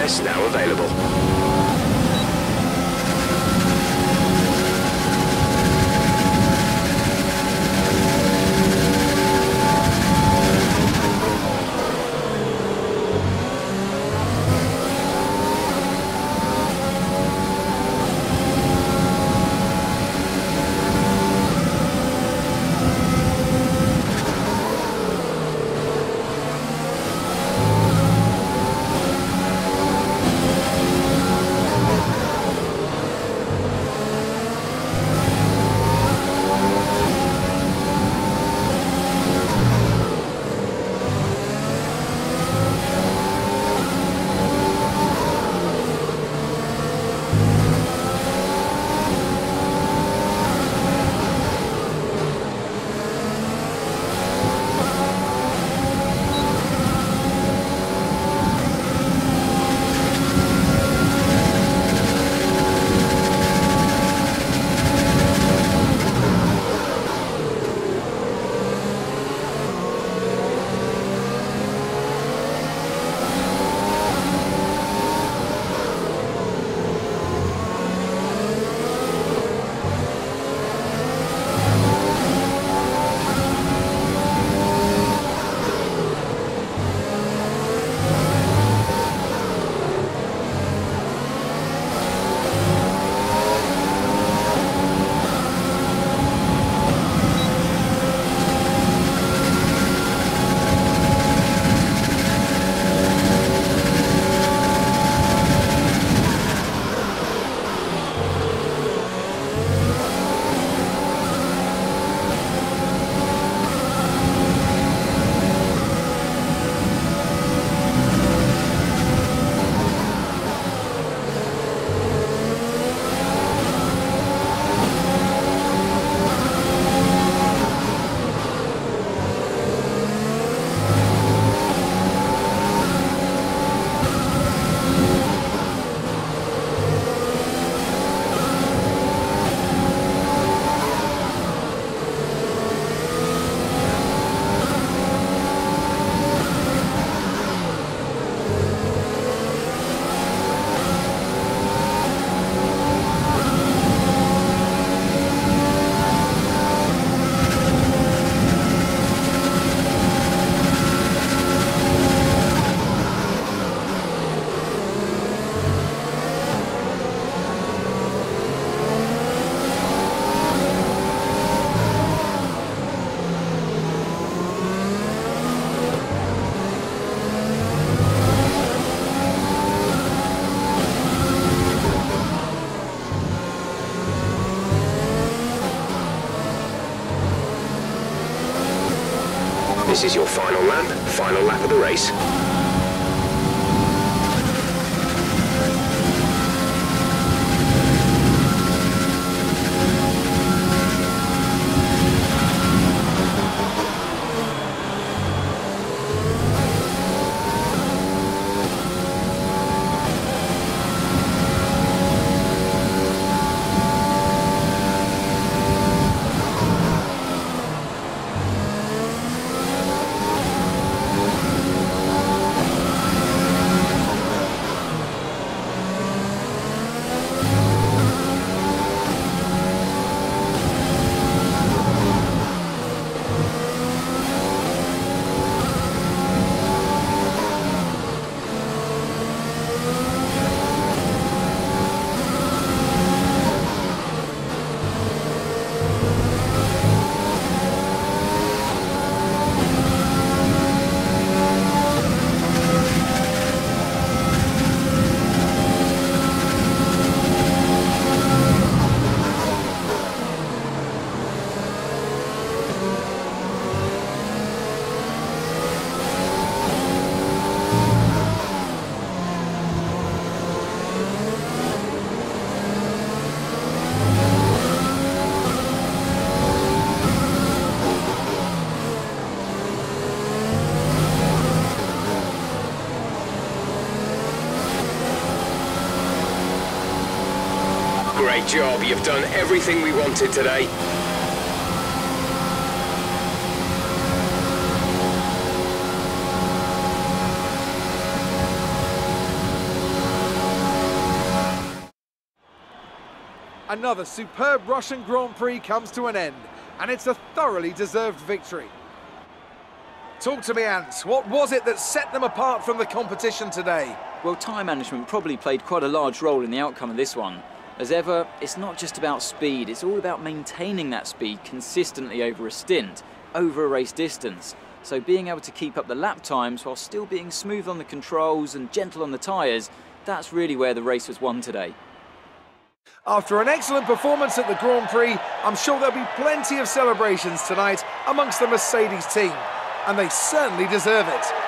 access now available. This is your final lap of the race. Great job, you've done everything we wanted today. Another superb Russian Grand Prix comes to an end, and it's a thoroughly deserved victory. Talk to me, Ant. What was it that set them apart from the competition today? Well, time management probably played quite a large role in the outcome of this one. As ever, it's not just about speed, it's all about maintaining that speed consistently over a stint, over a race distance. So being able to keep up the lap times while still being smooth on the controls and gentle on the tyres, that's really where the race was won today. After an excellent performance at the Grand Prix, I'm sure there'll be plenty of celebrations tonight amongst the Mercedes team, and they certainly deserve it.